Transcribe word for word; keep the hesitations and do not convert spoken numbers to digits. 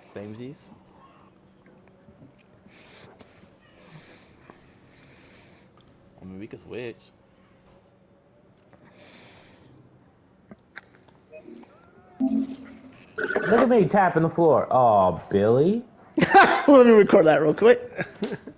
Samesies. I mean, we could switch. Look at me tapping the floor. Oh, Billy. Let me record that real quick.